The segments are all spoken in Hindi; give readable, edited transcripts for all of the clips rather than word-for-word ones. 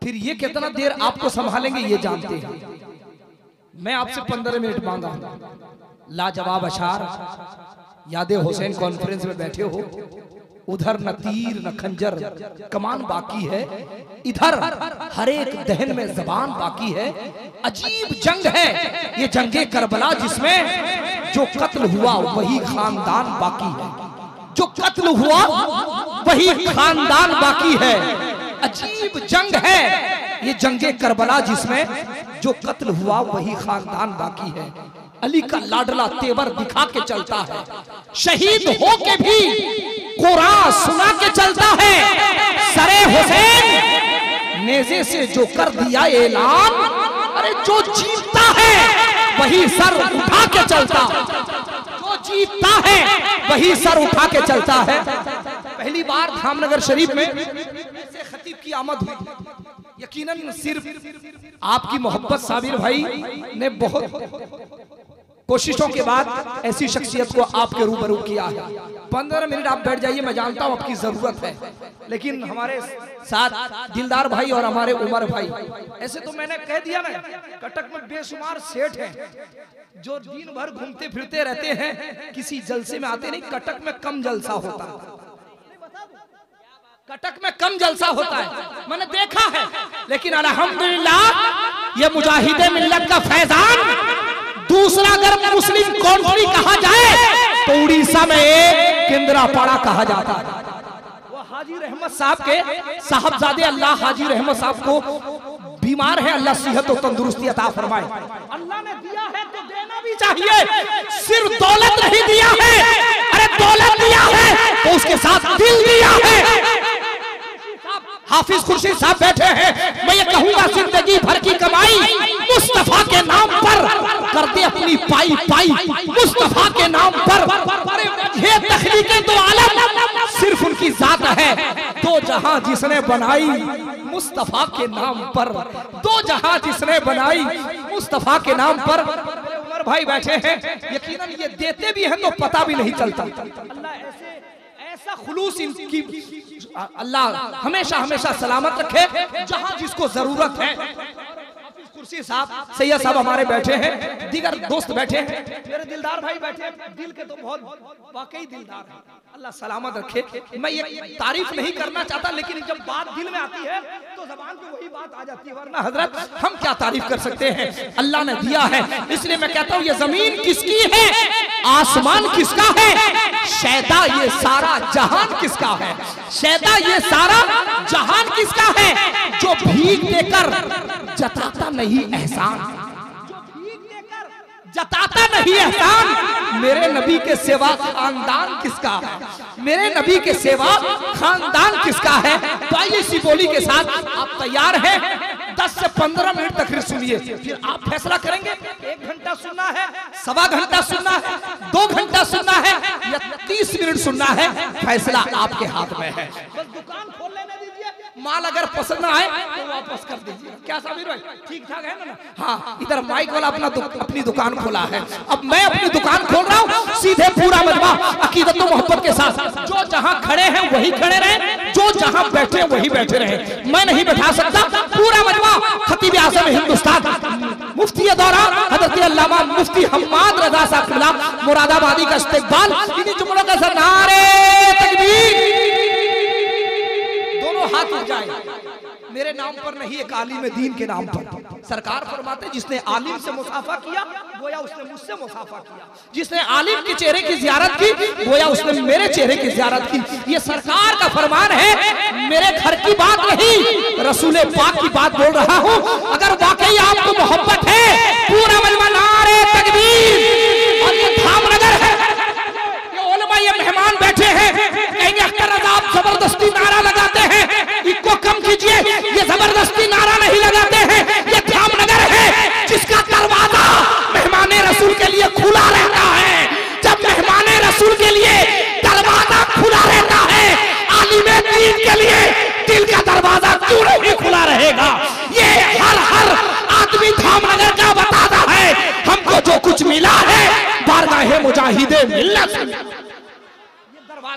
फिर ये कितना देर आपको संभालेंगे ये जानते हैं। मैं आपसे 15 मिनट मांगा, लाजवाब अशार, यादे हुसैन कॉन्फ्रेंस में बैठे हो, उधर न तीर न खंजर कमान बाकी है, इधर हर एक दहन में जबान बाकी है। अजीब जंग है ये जंगे करबला, जिसमें जो कत्ल हुआ वही खानदान बाकी है, जो कत्ल हुआ वही खानदान बाकी है। अजीब जंग है ये जंगे करबला, जिसमें जो कत्ल हुआ वही खानदान बाकी है। अली का लाडला तेवर दिखा के चलता है, शहीद हो के भी कुरान सुना के चलता है। सरे हुसैन नेज़े से जो कर दिया ऐलान, अरे जो जीतता है वही सर उठा के चलता, जो जीतता है वही सर उठा के चलता है। पहली बार धामनगर शरीफ में ऐसे खतीब की आमद हुई, यकीनन सिर्फ आपकी मोहब्बत साबिर भाई ने बहुत कोशिशों के बाद ऐसी शख्सियत को आपके रूबरू किया है। 15 मिनट आप बैठ जाइए, मैं जानता हूं आपकी जरूरत है, लेकिन हमारे साथ दिलदार भाई और हमारे उमर भाई, ऐसे तो मैंने कह दिया ना, कटक में बेशुमार सेठ हैं जो दिन भर घूमते फिरते रहते हैं, किसी जलसे में आते नहीं। कटक में कम जलसा होता है, कटक में कम जलसा होता है, मैंने देखा है। लेकिन अल्हम्दुलिल्लाह ये मुजाहिदे मिल्लत का फैजान, दूसरा अगर मुस्लिम कौंट्री कहा जाए तो उड़ीसा में एक केंद्रापाड़ा कहा जाता है। वो हाजी रहमत साहब के साहबजादे, अल्लाह हाजी रहमत साहब को बीमार है, अल्लाह सेहत और तंदुरुस्ती अता फरमाए। अल्लाह ने दिया है तो देना भी चाहिए, सिर्फ दौलत नहीं दिया है, अरे दौलत दिया है तो उसके साथ दिल दिया है। हाफिज खुर्शीद साहब बैठे हैं, मैं ये कहूंगा जिंदगी भर की कमाई मुस्तफा के नाम पर कर दे अपनी पाई पाई, मुस्तफा के नाम पर। ये तखलीकें तो आलम सिर्फ उनकी जात है, दो जहां जिसने बनाई मुस्तफा के नाम पर, दो जहां जिसने बनाई मुस्तफा के नाम पर। उमर भाई बैठे हैं, यकीनन ये देते भी हैं तो पता भी नहीं चलता। अल्लाह ऐसा खुलूस इनकी अल्लाह हमेशा हमेशा सलामत रखे, जहां जिसको जरूरत है। खुर्शीद साहब, सैयद साहब हमारे बैठे हैं, दीगर दोस्त बैठे हैं, मेरे दिलदार भाई बैठे हैं, दिल के तो बहुत वाकई दिलदार हैं, अल्लाह सलामत रखे। मैं ये तारीफ नहीं करना चाहता, लेकिन जब बात दिल में आती है तो जबान पे वही बात आ जाती है, वरना हजरत हम क्या तारीफ कर सकते हैं। अल्लाह ने दिया है, इसलिए मैं कहता हूँ ये जमीन किसकी है, आसमान किसका है, शैदा ये सारा जहान किसका है, शैदा ये सारा जहान किसका है। जो भीख देकर जताता नहीं एहसान, जो भीख देकर जताता नहीं एहसान, मेरे नबी के सेवा खानदान किसका है, मेरे नबी के सेवा खानदान किसका है। तो आइए इसी बोली के साथ आप तैयार हैं, 10 से 15 मिनट तक सुनिए, फिर आप फैसला करेंगे 1 घंटा सुनना है, 1.25 घंटा सुनना है, 2 घंटा सुनना है या 30 मिनट सुनना है, फैसला आपके हाथ में है। बस दुकान खोल लेने दीजिए, माल अगर पसंद ना आए तो वापस कर दीजिए। क्या साबिर भाई ठीक ठाक है ना? हाँ, इधर माइक वाला अपनी दुकान खोला है, अब मैं अपनी दुकान खोल रहा हूँ, सीधे पूरा मजमा अकीदत और मोहब्बत के साथ, जो जहाँ खड़े हैं वही खड़े रहे, जो जहाँ बैठे हैं वही बैठे रहे। मैं नहीं बैठा सकता, पूरा मजमा खतीब आज़म हिंदुस्तान मुफ्ती दौरा हज़रत अल्लामा मुफ्ती हम्माद रज़ा साहब क़िबला मुरादाबादी का इस्तक़बाल, इन्हीं जुमलों का सर नारे तकबीर, दोनों हाथ उठ जाए। मेरे नाम पर नहीं, एक आलिम दीन के नाम पर। सरकार फरमाते जिसने आलिम से मुसाफा किया गोया उसने मुझसे मुसाफा किया, जिसने आलिम के चेहरे की ज़ियारत की गोया उसने मेरे चेहरे की ज़ियारत की। ये सरकार का फरमान है, मेरे घर की बात नहीं, रसूल पाक की बात बोल रहा हूँ। अगर वाकई आपको मोहब्बत है, पूरा मजमा नारे तकबीर। और ये धामनगर है, ये उलमा, ये मेहमान बैठे हैं, कहेंगे अख्तर रज़ा आप जबरदस्ती नारा लगाते हैं, इनको कम कीजिए, ये जबरदस्ती नारा नहीं लगाते हैं, ये धामनगर है जिसका दरवाजा मेहमाने रसूल के लिए खुला रहता है। जब मेहमाने रसूल के लिए दरवाजा खुला रहता है, आलिमे दीन के लिए दिल का दरवाजा क्यों नहीं खुला रहेगा। ये हर आदमी धामनगर का बताता है, हमको जो कुछ मिला है बारगाहे मुजाहिदे मिल्लत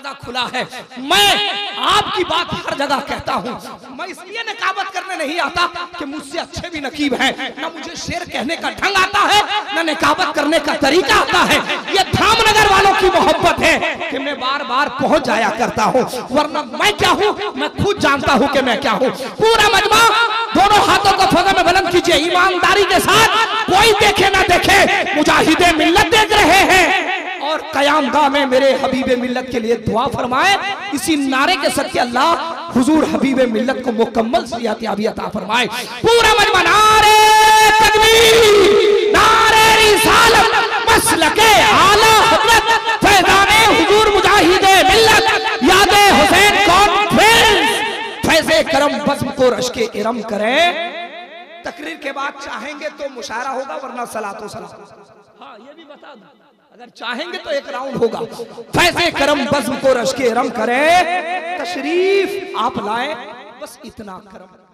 दरवाजा खुला है। मैं आपकी बात हर जगह कहता हूँ। मैं इसलिए नकाबत करने नहीं आता कि मुझसे अच्छे भी नकीब हैं, न मुझे शेर कहने का ढंग आता है, न नकाबत करने का तरीका आता है। ये धामनगर वालों की मोहब्बत है कि मैं बार बार पहुंच जाया करता हूँ, वरना मैं क्या हूँ मैं खुद जानता हूँ कि मैं क्या हूँ। पूरा मजमा दोनों हाथों को फजा में बुलंद कीजिए ईमानदारी के साथ। कोई देखे ना देखे, मुजाहिदे मिल्लत देख रहे हैं और कयामगाह में मेरे हबीबे मिल्लत के लिए दुआ फरमाए। इसी नारे के सदके अल्लाह हुजूर हबीबे मिल्लत को मुकम्मल सेहत-याबी अता फरमाए। पूरा मजमा नारे तकबीर, नारे रिसालत, मसलके आला हज़रत फैज़ाने हुजूर मुजाहिदे मिल्लत, यादे हुसैन कॉन्फ्रेंस, फैज़े करम बज़्म को रश्के इरम करें। तकरीर के बाद चाहेंगे तो मुशायरा होगा, वरना सलातो सलाम। हाँ ये भी बता दूं, अगर चाहेंगे तो एक राउंड होगा। फैज़े करम बज़्म को रश्के इरम करें, तशरीफ आप लाएं, बस इतना करम।